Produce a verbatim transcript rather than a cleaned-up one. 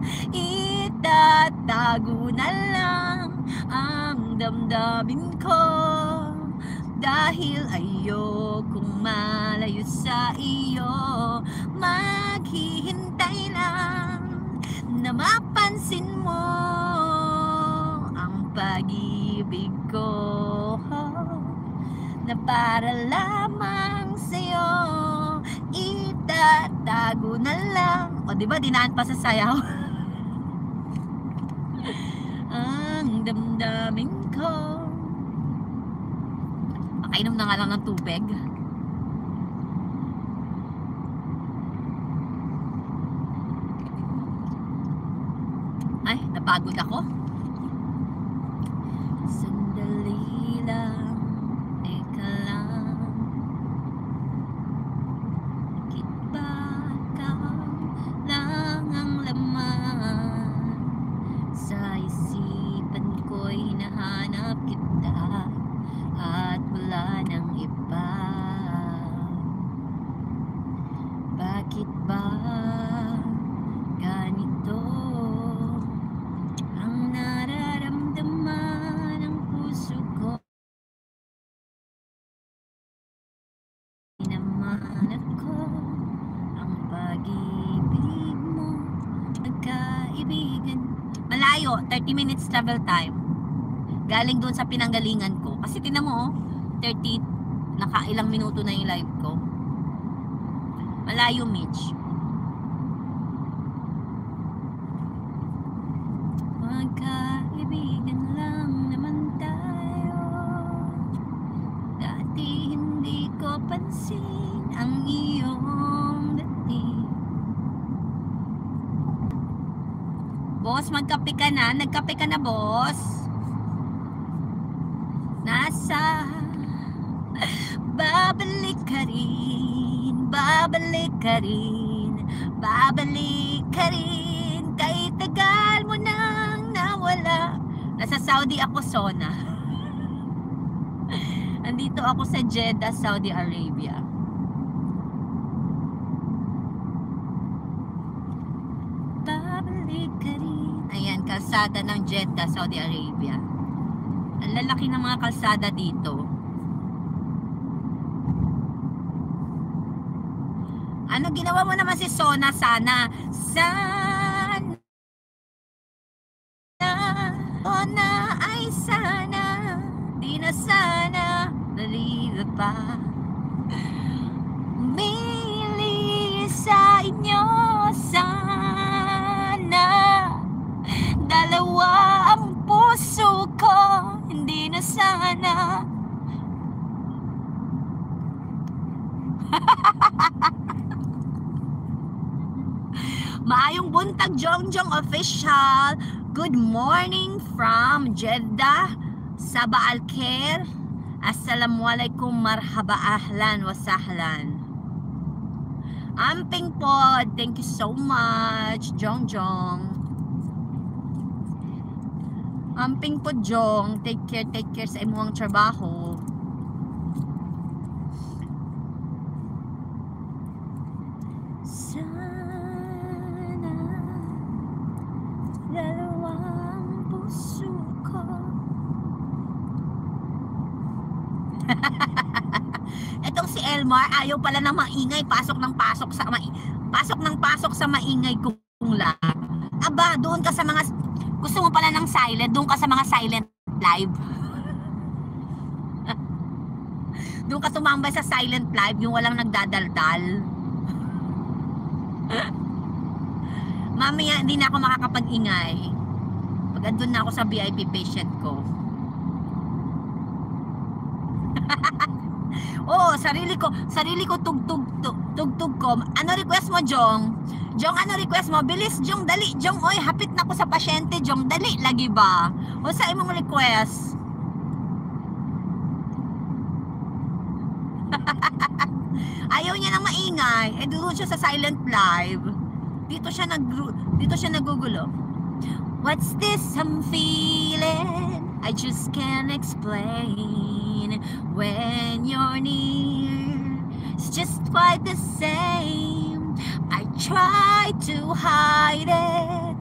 Itatago na lang ang damdamin ko, dahil ayokong malayo sa iyo. Maghihintay lang na mapansin mo ang pag-ibig ko, na para lamang sa'yo. Itatago na lang. O diba dinaan pa sa sayaw? Ang damdamin ko. Makainom na nga lang ng tubig. Ay, napagod ako. Sandali lang, teka lang. Bakit ba ikaw lang ang laman sa isipan ko'y hinahanap kita, at wala nang iba? Bakit ba ganito ang nararamdaman ng puso ko? Hinamanap ko ang pag-ibig mo, nagkaibigan. Malayo, thirty minutes travel time. Galing doon sa pinanggalingan ko. Kasi tinan mo, oh, thirty, nakailang minuto na yung live ko. Malayo, Mitch. Magkaibigan lang naman tayo. Dati hindi ko pansin ang iyong dating. Boss, magkape ka na? Nagkape ka na, boss? Nasa babalik ka rin, babalik ka rin, babalik ka rin, kahit tagal mo nang nawala. Nasa Saudi ako, Sona. Andito ako sa Jeddah, Saudi Arabia. Babalik ka rin. Ayan, kalsada ng Jeddah, Saudi Arabia. Ang lalaki ng mga kalsada dito. Ano ginawa mo naman si Sona? Sana Sana Sona ay sana, di na sana nalila pa. Umili sa inyo sana, dalawa ang puso ko, hindi na sana. Maayong buntag, Jongjong Official. Good morning from Jeddah, Sabah Al-Khair. Assalamualaikum, marhaba, ahlan wa sahlan. Amping pod, thank you so much, Jongjong. Amping pod, Jong. Take care, take care sa imuhang trabaho. Sana dalawang puso ko. Etong si Elmar, ayaw pala ng maingay. Pasok ng pasok sa ma pasok ng pasok sa maingay kung lang. Aba, doon ka sa mga, gusto mo pala ng silent, doon ka sa mga silent live. Doon ka tumambay sa silent live, yung walang nagdadaldal. Mamaya hindi na ako makakapag-ingay pag andun na ako sa V I P patient ko. Oo, sarili ko, sarili ko tugtug tugtug ko. Ano request mo, Jong? Jong, ano request mo? Bilis, Jong, dali. Jong, oy, hapit na ko sa pasyente, Jong, dali lagi ba? O sa imong request? Ayaw niya nang maingay. Eh, doon siya sa silent live. Dito siya nag dito siya nagugulo. What's this I'm feeling? I just can't explain. When you're near, it's just quite the same. I try to hide it.